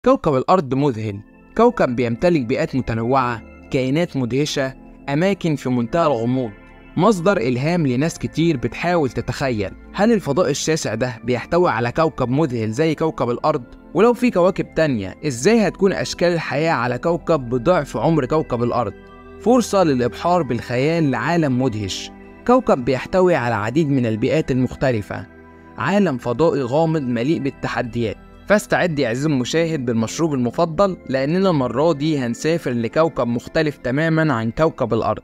كوكب الأرض مذهل، كوكب بيمتلك بيئات متنوعة، كائنات مدهشة، أماكن في منتهى الغموض، مصدر إلهام لناس كتير بتحاول تتخيل هل الفضاء الشاسع ده بيحتوي على كوكب مذهل زي كوكب الأرض؟ ولو في كواكب تانية إزاي هتكون أشكال الحياة على كوكب بضعف عمر كوكب الأرض؟ فرصة للإبحار بالخيال لعالم مدهش، كوكب بيحتوي على العديد من البيئات المختلفة، عالم فضائي غامض مليء بالتحديات. فاستعد يا عزيزي المشاهد بالمشروب المفضل لأننا المرة دي هنسافر لكوكب مختلف تماما عن كوكب الأرض.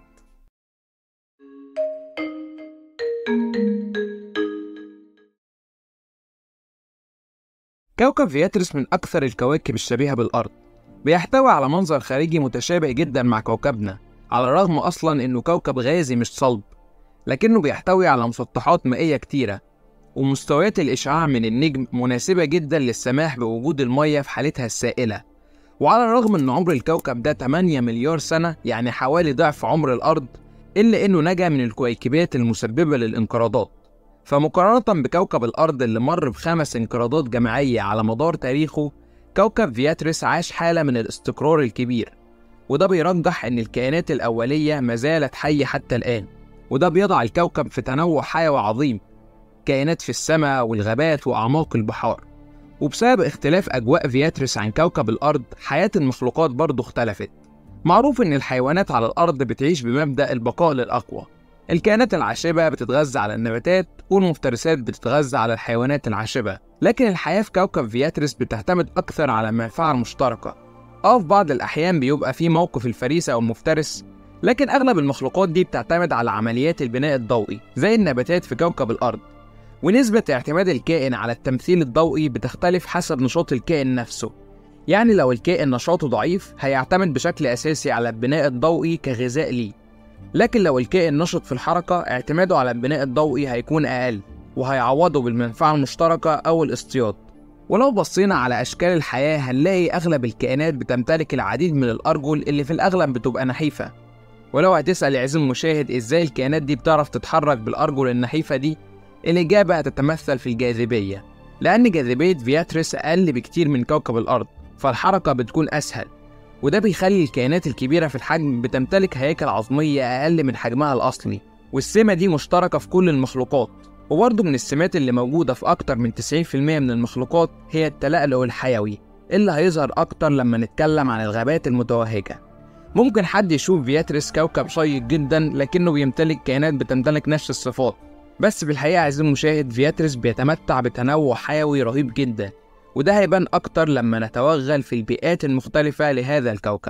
كوكب فياترس من أكثر الكواكب الشبيهة بالأرض، بيحتوي على منظر خارجي متشابه جدا مع كوكبنا، على الرغم أصلا إنه كوكب غازي مش صلب، لكنه بيحتوي على مسطحات مائية كتيرة، ومستويات الإشعاع من النجم مناسبة جدا للسماح بوجود المية في حالتها السائلة. وعلى الرغم إن عمر الكوكب ده 8 مليار سنة، يعني حوالي ضعف عمر الأرض، إلا إنه نجا من الكويكبات المسببة للانقراضات. فمقارنة بكوكب الأرض اللي مر ب5 انقراضات جماعية على مدار تاريخه، كوكب فياترس عاش حالة من الاستقرار الكبير، وده بيرجح إن الكائنات الأولية ما زالت حية حتى الآن، وده بيضع الكوكب في تنوع حيوي عظيم، كائنات في السماء والغابات وأعماق البحار. وبسبب اختلاف أجواء فياترس عن كوكب الأرض، حياة المخلوقات برضه اختلفت. معروف إن الحيوانات على الأرض بتعيش بمبدأ البقاء للأقوى، الكائنات العاشبة بتتغذى على النباتات والمفترسات بتتغذى على الحيوانات العاشبة، لكن الحياة في كوكب فياترس بتعتمد أكثر على المنفعة المشتركة. في بعض الأحيان بيبقى في موقف الفريسة أو المفترس، لكن أغلب المخلوقات دي بتعتمد على عمليات البناء الضوئي زي النباتات في كوكب الأرض. ونسبة اعتماد الكائن على التمثيل الضوئي بتختلف حسب نشاط الكائن نفسه، يعني لو الكائن نشاطه ضعيف هيعتمد بشكل أساسي على البناء الضوئي كغذاء ليه، لكن لو الكائن نشط في الحركة اعتماده على البناء الضوئي هيكون أقل، وهيعوضه بالمنفعة المشتركة أو الاصطياد. ولو بصينا على أشكال الحياة هنلاقي أغلب الكائنات بتمتلك العديد من الأرجل اللي في الأغلب بتبقى نحيفة. ولو هتسأل يا عزيزي المشاهد إزاي الكائنات دي بتعرف تتحرك بالأرجل النحيفة دي، الإجابة هتتمثل في الجاذبية، لأن جاذبية فياترس أقل بكتير من كوكب الأرض، فالحركة بتكون أسهل، وده بيخلي الكائنات الكبيرة في الحجم بتمتلك هياكل عظمية أقل من حجمها الأصلي، والسمة دي مشتركة في كل المخلوقات. وبرضه من السمات اللي موجودة في أكتر من 90% من المخلوقات هي التلألؤ الحيوي، اللي هيظهر أكتر لما نتكلم عن الغابات المتوهجة. ممكن حد يشوف فياترس كوكب شيق جدا لكنه بيمتلك كائنات بتمتلك نفس الصفات، بس في الحقيقة عزيزي المشاهد فياترس بيتمتع بتنوع حيوي رهيب جدا، وده هيبان أكتر لما نتوغل في البيئات المختلفة لهذا الكوكب.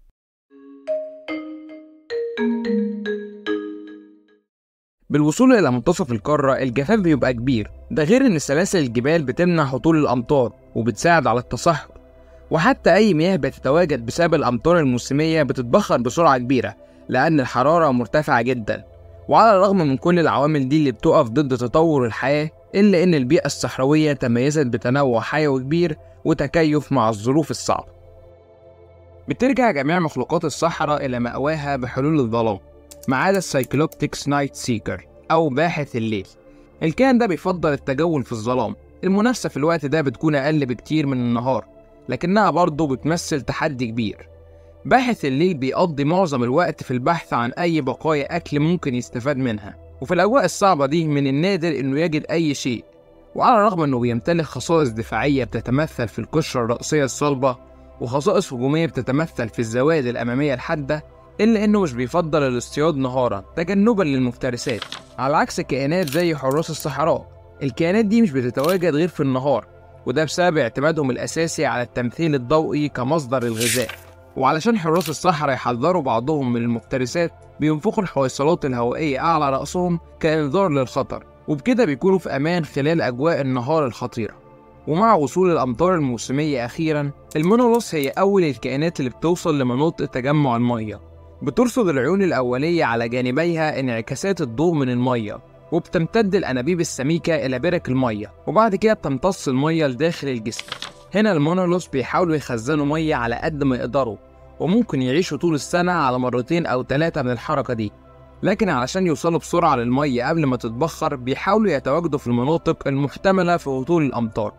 بالوصول إلى منتصف القارة الجفاف بيبقى كبير، ده غير إن سلاسل الجبال بتمنع هطول الأمطار وبتساعد على التصحر، وحتى أي مياه بتتواجد بسبب الأمطار الموسمية بتتبخر بسرعة كبيرة لأن الحرارة مرتفعة جدا. وعلى الرغم من كل العوامل دي اللي بتقف ضد تطور الحياة، إلا إن البيئة الصحراوية تميزت بتنوع حيوي كبير وتكيف مع الظروف الصعبة. بترجع جميع مخلوقات الصحراء إلى مأواها بحلول الظلام، ما عدا السايكلوبتكس نايت سيكر أو باحث الليل. الكائن ده بيفضل التجول في الظلام، المنافسة في الوقت ده بتكون أقل بكتير من النهار، لكنها برضه بتمثل تحدي كبير. باحث الليل بيقضي معظم الوقت في البحث عن أي بقايا أكل ممكن يستفاد منها، وفي الأجواء الصعبة دي من النادر إنه يجد أي شيء. وعلى الرغم إنه بيمتلك خصائص دفاعية بتتمثل في القشرة الرأسية الصلبة، وخصائص هجومية بتتمثل في الزوائد الأمامية الحادة، إلا إنه مش بيفضل الاصطياد نهارا تجنبا للمفترسات، على عكس كائنات زي حراس الصحراء. الكائنات دي مش بتتواجد غير في النهار، وده بسبب اعتمادهم الأساسي على التمثيل الضوئي كمصدر الغذاء. وعلشان حراس الصحراء يحذروا بعضهم من المفترسات بينفخوا الحويصلات الهوائية أعلى رأسهم كإنذار للخطر، وبكده بيكونوا في أمان خلال أجواء النهار الخطيرة. ومع وصول الأمطار الموسمية أخيرا، المونولوس هي أول الكائنات اللي بتوصل لمناطق تجمع المية، بترصد العيون الأولية على جانبيها انعكاسات الضوء من المية، وبتمتد الأنابيب السميكة إلى برك المية، وبعد كده بتمتص المية لداخل الجسم. هنا المونولوس بيحاولوا يخزنوا مية على قد ما يقدروا، وممكن يعيشوا طول السنة على 2 أو 3 من الحركة دي، لكن علشان يوصلوا بسرعة للمية قبل ما تتبخر بيحاولوا يتواجدوا في المناطق المحتملة في هطول الأمطار.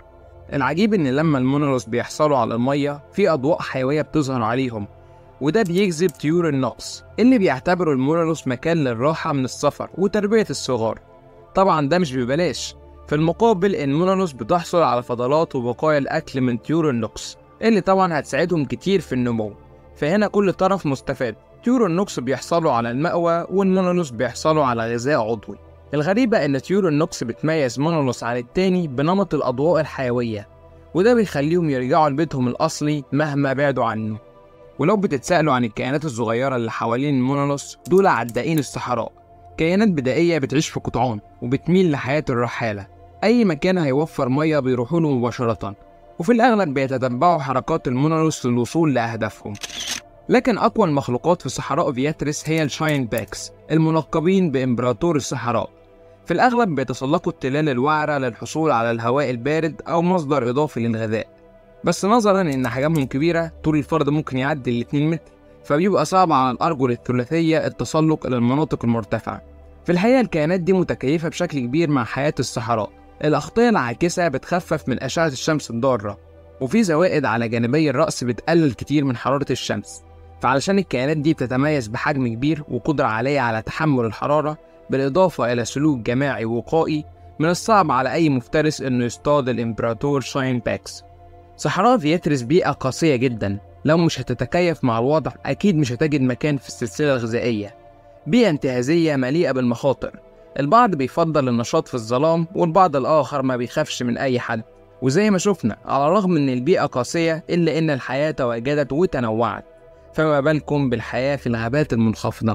العجيب إن لما المونولوس بيحصلوا على المية في أضواء حيوية بتظهر عليهم، وده بيجذب طيور النقص اللي بيعتبروا المونولوس مكان للراحة من السفر وتربية الصغار. طبعا ده مش ببلاش، في المقابل المونولوس بتحصل على فضلات وبقايا الأكل من طيور النقص اللي طبعا هتساعدهم كتير في النمو، فهنا كل طرف مستفاد. طيور النقص بيحصلوا على المأوى والمونولوس بيحصلوا على غذاء عضوي. الغريبة إن طيور النقص بتميز مونولوس عن التاني بنمط الأضواء الحيوية، وده بيخليهم يرجعوا لبيتهم الأصلي مهما بعدوا عنه. ولو بتتسألوا عن الكائنات الصغيرة اللي حوالين المونولوس، دول عدائين الصحراء، كائنات بدائية بتعيش في قطعان وبتميل لحياة الرحالة. أي مكان هيوفر مية بيروحوا له مباشرة، وفي الأغلب بيتتبعوا حركات المونولوس للوصول لأهدافهم. لكن أقوى المخلوقات في صحراء فياتريس هي الشاين باكس، الملقبين بإمبراطور الصحراء. في الأغلب بيتسلقوا التلال الوعرة للحصول على الهواء البارد أو مصدر إضافي للغذاء، بس نظرا إن حجمهم كبيرة، طول الفرد ممكن يعدي 2 متر، فبيبقى صعب على الأرجل الثلاثية التسلق إلى المناطق المرتفعة. في الحقيقة الكائنات دي متكيفة بشكل كبير مع حياة الصحراء. الأغطية العاكسة بتخفف من أشعة الشمس الضارة، وفي زوائد على جانبي الرأس بتقلل كتير من حرارة الشمس. فعلشان الكائنات دي بتتميز بحجم كبير وقدرة عالية على تحمل الحرارة، بالإضافة إلى سلوك جماعي وقائي، من الصعب على أي مفترس إنه يصطاد الإمبراطور شاين باكس. صحراء فياتريس بيئة قاسية جدا، لو مش هتتكيف مع الوضع أكيد مش هتجد مكان في السلسلة الغذائية. بيئة انتهازية مليئة بالمخاطر، البعض بيفضل النشاط في الظلام والبعض الآخر ما بيخافش من أي حد. وزي ما شفنا، على الرغم من البيئة قاسية إلا إن الحياة تواجدت وتنوعت، فما بالكم بالحياة في الغابات المنخفضة.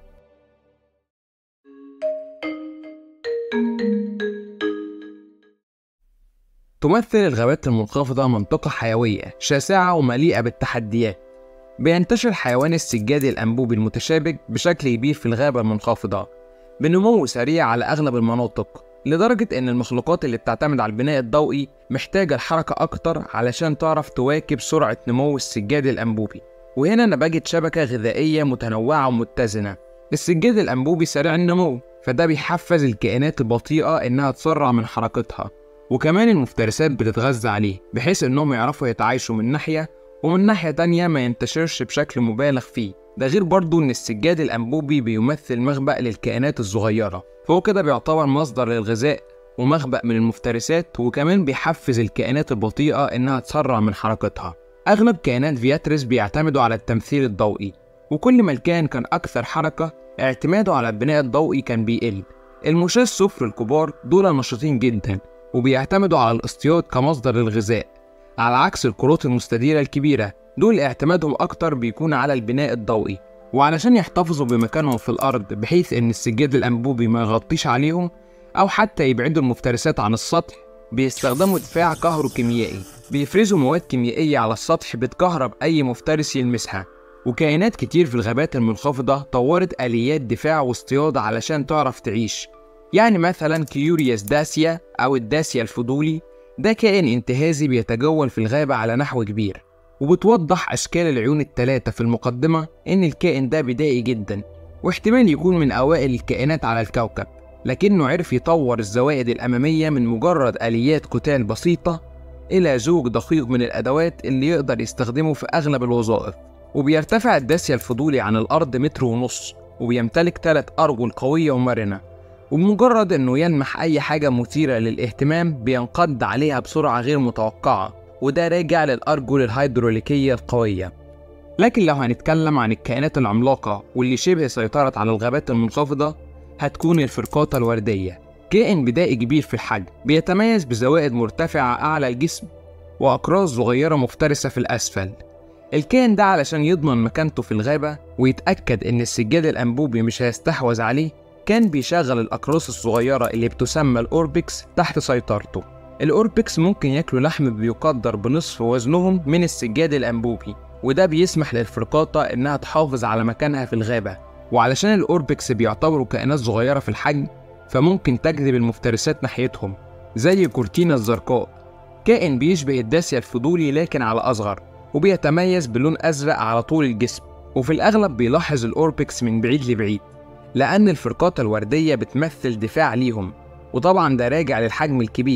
تمثل الغابات المنخفضة منطقة حيوية شاسعة ومليئة بالتحديات. بينتشر حيوان السجاد الأنبوبي المتشابك بشكل كبير في الغابة المنخفضة بنمو سريع على أغلب المناطق، لدرجة إن المخلوقات اللي بتعتمد على البناء الضوئي محتاجة الحركة أكتر علشان تعرف تواكب سرعة نمو السجاد الأنبوبي. وهنا أنا بجد شبكة غذائية متنوعة ومتزنة. السجاد الأنبوبي سريع النمو، فده بيحفز الكائنات البطيئة إنها تسرع من حركتها، وكمان المفترسات بتتغذى عليه بحيث إنهم يعرفوا يتعايشوا من ناحية، ومن ناحية تانية ما ينتشرش بشكل مبالغ فيه. ده غير برضو إن السجاد الأنبوبي بيمثل مخبأ للكائنات الصغيرة، فهو كده بيعتبر مصدر للغذاء ومخبأ من المفترسات، وكمان بيحفز الكائنات البطيئة إنها تسرع من حركتها. أغلب كائنات فياتريس بيعتمدوا على التمثيل الضوئي، وكل ما الكائن كان أكثر حركة اعتماده على البناء الضوئي كان بيقل. المشاة الصفر الكبار دول نشيطين جدا وبيعتمدوا على الاصطياد كمصدر للغذاء، على عكس الكروت المستديرة الكبيرة دول اعتمادهم أكتر بيكون على البناء الضوئي. وعلشان يحتفظوا بمكانهم في الأرض بحيث إن السجاد الأنبوبي ما يغطيش عليهم أو حتى يبعدوا المفترسات عن السطح، بيستخدموا دفاع كهروكيميائي، بيفرزوا مواد كيميائية على السطح بتكهرب أي مفترس يلمسها. وكائنات كتير في الغابات المنخفضة طورت آليات دفاع واصطياد علشان تعرف تعيش. يعني مثلا كيوريوس داسيا أو الداسيا الفضولي، ده كائن انتهازي بيتجول في الغابة على نحو كبير، وبتوضح أشكال العيون الثلاثة في المقدمة إن الكائن ده بدائي جدا، واحتمال يكون من أوائل الكائنات على الكوكب، لكنه عرف يطور الزوائد الأمامية من مجرد آليات قتال بسيطة إلى زوج دقيق من الأدوات اللي يقدر يستخدمه في أغلب الوظائف. وبيرتفع الداسيا الفضولي عن الأرض 1.5 متر، وبيمتلك 3 أرجل قوية ومرنة، وبمجرد إنه يلمح أي حاجة مثيرة للاهتمام بينقض عليها بسرعة غير متوقعة، وده راجع للأرجل الهيدروليكية القوية. لكن لو هنتكلم عن الكائنات العملاقة واللي شبه سيطرت على الغابات المنخفضة، هتكون الفرقاطة الوردية. كائن بدائي كبير في الحجم بيتميز بزوائد مرتفعة أعلى الجسم وأقراص صغيرة مفترسة في الأسفل. الكائن ده علشان يضمن مكانته في الغابة ويتأكد إن السجاد الأنبوبي مش هيستحوذ عليه، كان بيشغل الأقراص الصغيرة اللي بتسمى الأوربكس تحت سيطرته. الأوربكس ممكن ياكلوا لحم بيقدر بنصف وزنهم من السجاد الأنبوبي، وده بيسمح للفرقاطة إنها تحافظ على مكانها في الغابة. وعلشان الأوربكس بيعتبروا كائنات صغيرة في الحجم، فممكن تجذب المفترسات ناحيتهم، زي كورتينا الزرقاء، كائن بيشبه الداسيا الفضولي لكن على أصغر، وبيتميز بلون أزرق على طول الجسم. وفي الأغلب بيلاحظ الأوربكس من بعيد لبعيد، لأن الفرقاطة الوردية بتمثل دفاع ليهم، وطبعا ده راجع للحجم الكبير،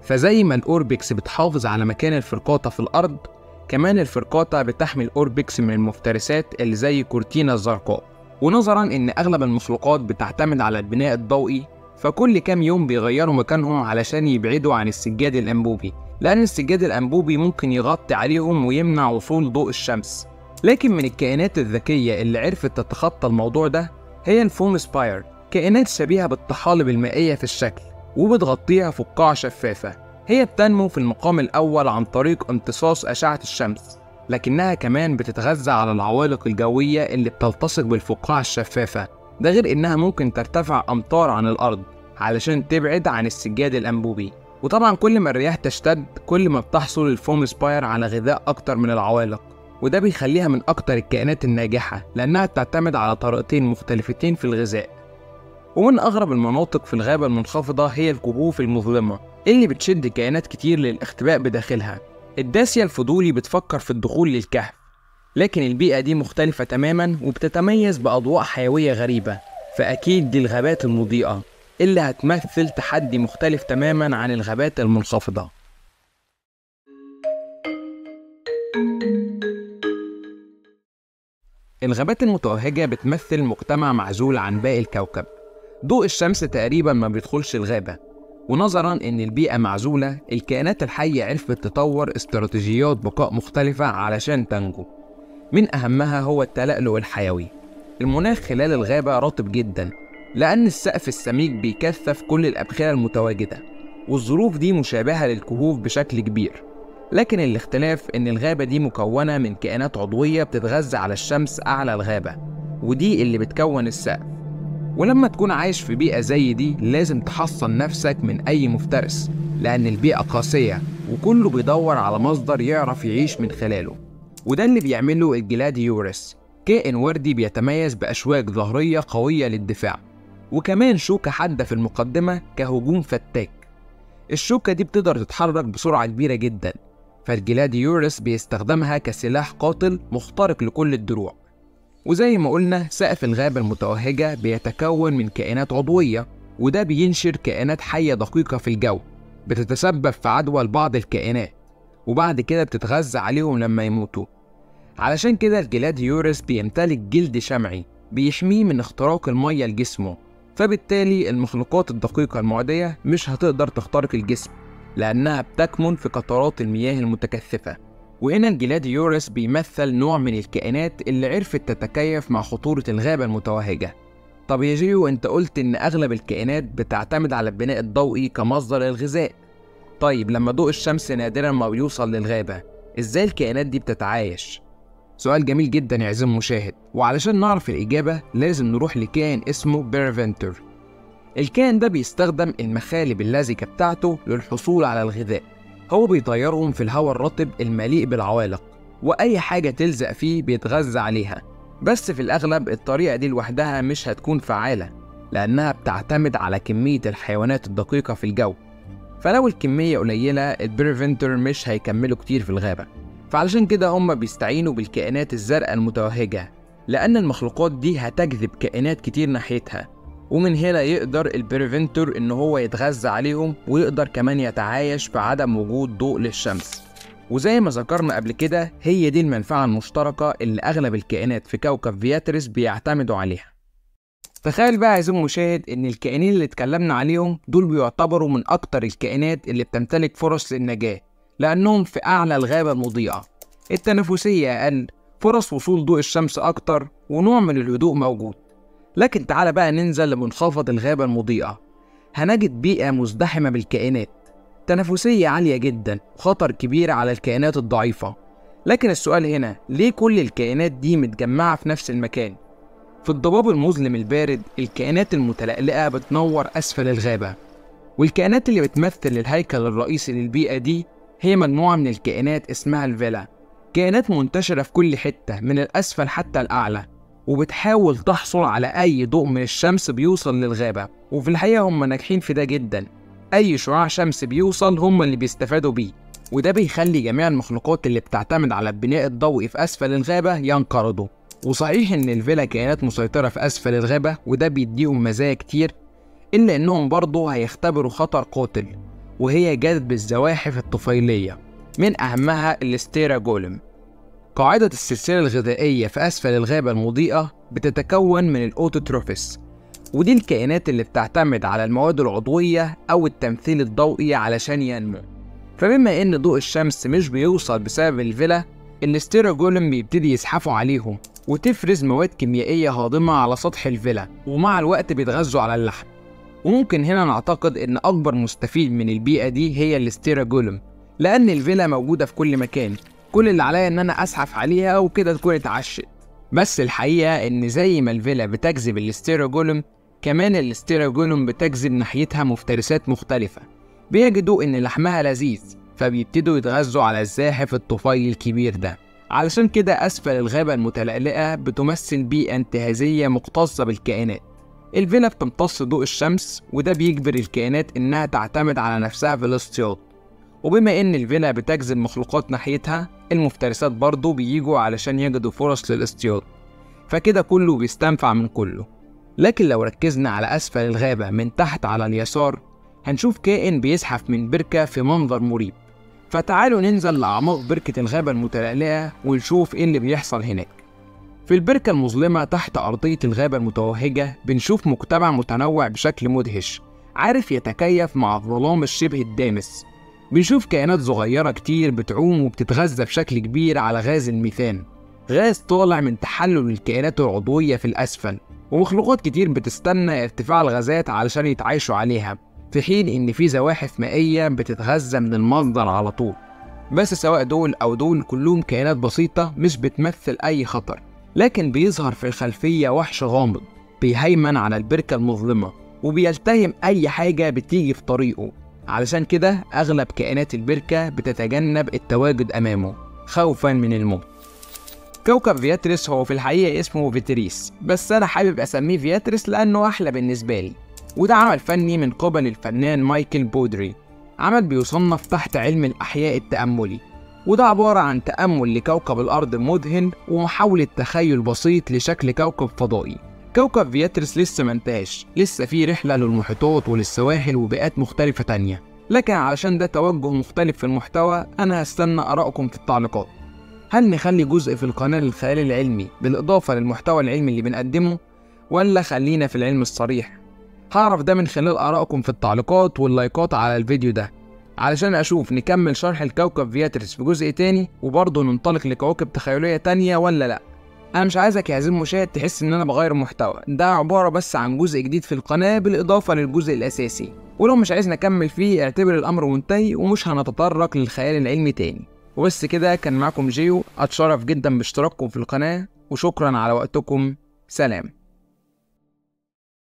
فزي ما الأوربكس بتحافظ على مكان الفرقاطة في الأرض، كمان الفرقاطة بتحمي الأوربكس من المفترسات اللي زي كورتينا الزرقاء. ونظرا إن أغلب المخلوقات بتعتمد على البناء الضوئي، فكل كام يوم بيغيروا مكانهم علشان يبعدوا عن السجاد الأنبوبي، لأن السجاد الأنبوبي ممكن يغطي عليهم ويمنع وصول ضوء الشمس. لكن من الكائنات الذكية اللي عرفت تتخطى الموضوع ده هي الفوم سباير، كائنات شبيهة بالطحالب المائية في الشكل وبتغطيها فقاعة شفافة. هي بتنمو في المقام الأول عن طريق امتصاص أشعة الشمس، لكنها كمان بتتغذى على العوالق الجوية اللي بتلتصق بالفقاعة الشفافة. ده غير إنها ممكن ترتفع أمتار عن الأرض علشان تبعد عن السجاد الأنبوبي. وطبعا كل ما الرياح تشتد كل ما بتحصل الفوم سباير على غذاء أكتر من العوالق، وده بيخليها من أكتر الكائنات الناجحة لأنها بتعتمد على طريقتين مختلفتين في الغذاء. ومن أغرب المناطق في الغابة المنخفضة هي الكهوف المظلمة اللي بتشد كائنات كتير للاختباء بداخلها. الداسية الفضولي بتفكر في الدخول للكهف، لكن البيئة دي مختلفة تماما وبتتميز بأضواء حيوية غريبة، فأكيد دي الغابات المضيئة اللي هتمثل تحدي مختلف تماما عن الغابات المنخفضة. الغابات المتوهجة بتمثل مجتمع معزول عن باقي الكوكب. ضوء الشمس تقريبا ما بيدخلش الغابة، ونظرا ان البيئة معزولة الكائنات الحية عرفت تطور استراتيجيات بقاء مختلفة علشان تنجو. من اهمها هو التلألؤ الحيوي. المناخ خلال الغابة رطب جدا لان السقف السميك بيكثف كل الابخرة المتواجدة، والظروف دي مشابهة للكهوف بشكل كبير. لكن الاختلاف ان الغابة دي مكونة من كائنات عضوية بتتغذى على الشمس اعلى الغابة، ودي اللي بتكون السقف. ولما تكون عايش في بيئة زي دي لازم تحصن نفسك من أي مفترس، لأن البيئة قاسية وكله بيدور على مصدر يعرف يعيش من خلاله. وده اللي بيعمله الجلاديورس، كائن وردي بيتميز بأشواك ظهرية قوية للدفاع، وكمان شوكة حادة في المقدمة كهجوم فتاك. الشوكة دي بتقدر تتحرك بسرعة كبيرة جدا، فالجلاديورس بيستخدمها كسلاح قاتل مخترق لكل الدروع. وزي ما قلنا سقف الغابة المتوهجة بيتكون من كائنات عضوية، وده بينشر كائنات حية دقيقة في الجو بتتسبب في عدوى لبعض الكائنات، وبعد كده بتتغذى عليهم لما يموتوا. علشان كده الجلاديورس بيمتلك جلد شمعي بيحميه من اختراق المية لجسمه، فبالتالي المخلوقات الدقيقة المعدية مش هتقدر تخترق الجسم لأنها بتكمن في قطرات المياه المتكثفة. وهنا الجلاديورس بيمثل نوع من الكائنات اللي عرفت تتكيف مع خطورة الغابة المتوهجة. طب يا جيو، انت قلت ان اغلب الكائنات بتعتمد على البناء الضوئي كمصدر الغذاء. طيب لما ضوء الشمس نادرا ما بيوصل للغابة، ازاي الكائنات دي بتتعايش؟ سؤال جميل جدا يا عزيزي المشاهد، وعلشان نعرف الإجابة لازم نروح لكائن اسمه بيرفنتور. الكائن ده بيستخدم المخالب اللزجة بتاعته للحصول على الغذاء. هو بيطيرهم في الهواء الرطب المليء بالعوالق، وأي حاجة تلزق فيه بيتغذى عليها. بس في الأغلب الطريقة دي لوحدها مش هتكون فعالة، لأنها بتعتمد على كمية الحيوانات الدقيقة في الجو. فلو الكمية قليلة البيرفنتور مش هيكملوا كتير في الغابة. فعلشان كده هم بيستعينوا بالكائنات الزرقاء المتوهجة، لأن المخلوقات دي هتجذب كائنات كتير ناحيتها، ومن هنا يقدر البيرفنتور إن هو يتغذى عليهم، ويقدر كمان يتعايش في عدم وجود ضوء للشمس. وزي ما ذكرنا قبل كده هي دي المنفعة المشتركة اللي أغلب الكائنات في كوكب فياتريس بيعتمدوا عليها. تخيل بقى عزيزي المشاهد إن الكائنين اللي اتكلمنا عليهم دول بيعتبروا من أكتر الكائنات اللي بتمتلك فرص للنجاة، لأنهم في أعلى الغابة المضيئة، التنافسية أقل، فرص وصول ضوء الشمس أكتر، ونوع من الهدوء موجود. لكن تعالى بقى ننزل لمنخفض الغابة المضيئة، هنجد بيئة مزدحمة بالكائنات، تنافسية عالية جدا، وخطر كبير على الكائنات الضعيفة. لكن السؤال هنا، ليه كل الكائنات دي متجمعة في نفس المكان؟ في الضباب المظلم البارد الكائنات المتلألئة بتنور أسفل الغابة، والكائنات اللي بتمثل الهيكل الرئيسي للبيئة دي هي مجموعة من الكائنات اسمها الفيلا. كائنات منتشرة في كل حتة من الأسفل حتى الأعلى، وبتحاول تحصل على أي ضوء من الشمس بيوصل للغابة، وفي الحقيقة هم ناجحين في ده جدا. أي شعاع شمس بيوصل هم اللي بيستفادوا بيه، وده بيخلي جميع المخلوقات اللي بتعتمد على البناء الضوئي في أسفل الغابة ينقرضوا. وصحيح إن الفيلا كائنات مسيطرة في أسفل الغابة، وده بيديهم مزايا كتير، إلا إنهم برضه هيختبروا خطر قاتل، وهي جذب الزواحف الطفيلية، من أهمها الستيراجولم. قاعدة السلسلة الغذائية في أسفل الغابة المضيئة بتتكون من الأوتوتروفس، ودي الكائنات اللي بتعتمد على المواد العضوية أو التمثيل الضوئي علشان ينمو. فبما إن ضوء الشمس مش بيوصل بسبب الفيلا، الستيراجولم بيبتدي يزحفوا عليهم وتفرز مواد كيميائية هاضمة على سطح الفيلا، ومع الوقت بيتغذوا على اللحم. وممكن هنا نعتقد إن أكبر مستفيد من البيئة دي هي الستيراجولم، لأن الفيلا موجودة في كل مكان، كل اللي عليا إن أنا أزحف عليها وكده تكون اتعشت. بس الحقيقة إن زي ما الفيلا بتجذب الستيراجولم، كمان الستيراجولم بتجذب ناحيتها مفترسات مختلفة بيجدوا إن لحمها لذيذ، فبيبتدوا يتغذوا على الزاحف الطفيلي الكبير ده. علشان كده أسفل الغابة المتلألئة بتمثل بيئة انتهازية مكتظة بالكائنات. الفيلا بتمتص ضوء الشمس، وده بيجبر الكائنات إنها تعتمد على نفسها في الاصطياد. وبما إن الفيلا بتجذب مخلوقات ناحيتها، المفترسات برضو بييجوا علشان يجدوا فرص للاصطياد، فكده كله بيستنفع من كله. لكن لو ركزنا على أسفل الغابة من تحت على اليسار، هنشوف كائن بيزحف من بركة في منظر مريب. فتعالوا ننزل لأعماق بركة الغابة المتلألئة ونشوف إيه اللي بيحصل هناك. في البركة المظلمة تحت أرضية الغابة المتوهجة بنشوف مجتمع متنوع بشكل مدهش، عارف يتكيف مع الظلام الشبه الدامس. بنشوف كائنات صغيرة كتير بتعوم وبتتغذى بشكل كبير على غاز الميثان، غاز طالع من تحلل الكائنات العضوية في الأسفل. ومخلوقات كتير بتستنى ارتفاع الغازات علشان يتعايشوا عليها، في حين إن في زواحف مائية بتتغذى من المصدر على طول. بس سواء دول أو دول كلهم كائنات بسيطة مش بتمثل أي خطر، لكن بيظهر في الخلفية وحش غامض بيهيمن على البركة المظلمة وبيلتهم أي حاجة بتيجي في طريقه. علشان كده أغلب كائنات البركة بتتجنب التواجد أمامه خوفا من الموت. كوكب فياتريس هو في الحقيقة اسمه فيتريس، بس أنا حابب أسميه فياتريس لأنه أحلى بالنسبة لي. وده عمل فني من قبل الفنان مايكل بودري، عمل بيصنف تحت علم الأحياء التأملي، وده عبارة عن تأمل لكوكب الأرض مدهن ومحاولة تخيل بسيط لشكل كوكب فضائي. كوكب فياتريس لسه منتهاش، لسه فيه رحلة للمحيطات وللسواحل وبيئات مختلفة تانية، لكن علشان ده توجه مختلف في المحتوى أنا هستنى آرائكم في التعليقات. هل نخلي جزء في القناة للخيال العلمي بالإضافة للمحتوى العلمي اللي بنقدمه، ولا خلينا في العلم الصريح؟ هعرف ده من خلال آرائكم في التعليقات واللايكات على الفيديو ده، علشان أشوف نكمل شرح الكوكب فياتريس في جزء تاني وبرضه ننطلق لكواكب تخيلية تانية ولا لأ. أنا مش عايزك يا عزيزي المشاهد تحس إن أنا بغير محتوى، ده عبارة بس عن جزء جديد في القناة بالإضافة للجزء الأساسي، ولو مش عايز نكمل فيه اعتبر الأمر منتهي ومش هنتطرق للخيال العلمي تاني. وبس كده، كان معكم جيو، أتشرف جدا باشتراككم في القناة وشكرا على وقتكم. سلام.